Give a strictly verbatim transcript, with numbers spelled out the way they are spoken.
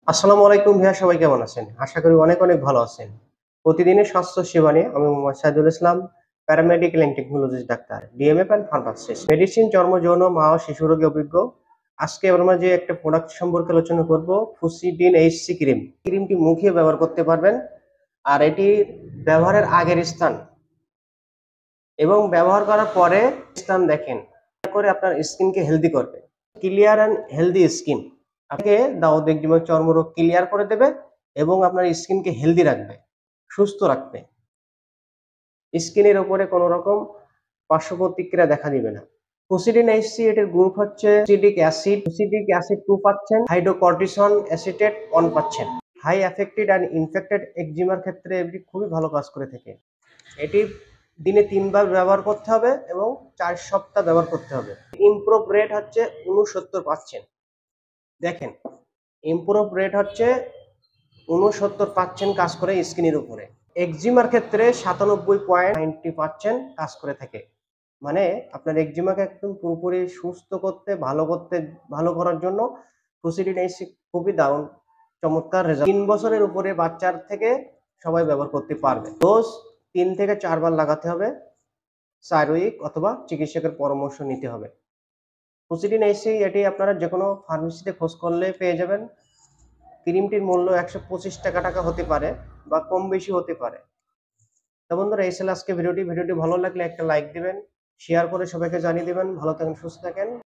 আসসালামু আলাইকুম ভাইয়া, সবাই কেমন আছেন? আশা করি অনেক, অনেক ভালো আছেন। প্রতিদিনের স্বাস্থ্য সেবা নিয়ে আমি Mohammad Saidul Islam, paramedical and technologist doctor, DMF and pharmacist, medicine, চর্ম, যৌন, মা ও শিশু রোগে অভিজ্ঞ। আজকে আমরা যে একটা প্রোডাক্ট সম্পর্কে আলোচনা করব, ফুসিডিন এইচসি ক্রিম। ক্রিমটি মুখে ব্যবহার করতে পারবেন, আর এটি ব্যবহারের আগের স্থান এবং ব্যবহার করার পরে স্থান দেখেন করে আপনার স্কিনকে হেলদি করবে। ক্লিয়ার অ্যান্ড হেলদি স্কিন আপনাকে দাউদ একজিমা চর্মরোগ ক্লিয়ার করে দেবে এবং আপনার স্কিনকে হেলদি রাখবে, সুস্থ রাখবে। স্কিনের উপরে কোনো রকম পার্শ্ব প্রতিক্রিয়া দেখা দিবে না। ফুসিডিন এইচসি এর গ্রুপ হচ্ছে acidic acid, acidic acid two পাচ্ছেন, হাইড্রোকর্টিসন অ্যাসিটেট ওয়ান পাচ্ছেন। হাই অ্যাফেক্টেড অ্যান্ড ইনফেক্টেড একজিমার ক্ষেত্রে এটি খুবই ভালো কাজ করে থাকে। এটি দিনে তিনবার ব্যবহার করতে হবে এবং চার সপ্তাহ ব্যবহার করতে হবে। ইমপ্রুভ রেট হচ্ছে উনসত্তর পাচ্ছেন। দেখেন, ইমপ্রুভ রেট হচ্ছে উনসত্তর পাচ্ছেন কাজ করে স্কিনের উপরে। একজিমার ক্ষেত্রে সাতানব্বই পয়েন্ট নাইনটি পাচ্ছেন কাজ করে থাকে। মানে আপনার একজিমাকে একদম পুরোপুরি সুস্থ করতে, ভালো করতে, ভালো করার জন্য ফুসিডিন এইচসি খুবই দারুণ চমৎকার রেজাল্ট। তিন বছরের উপরে বাচ্চার থেকে সবাই ব্যবহার করতে পারবে। ডোজ তিন থেকে চারবার লাগাতে হবে, চার উইক অথবা চিকিৎসকের পরামর্শ নিতে হবে। ফুসিডিন এইচসি এটি আপনারা যে কোনো ফার্মেসিতে খোঁজ করলে পেয়ে যাবেন। ক্রিমটির মূল্য একশো পঁচিশ টাকা টাকা হতে পারে বা কম বেশি হতে পারে। তো বন্ধুরা, এই ছিল আজকে ভিডিওটি। ভিডিওটি ভালো লাগলে একটা লাইক দিবেন, শেয়ার করে সবাইকে জানিয়ে দিবেন। ভালো থাকেন, সুস্থ থাকেন।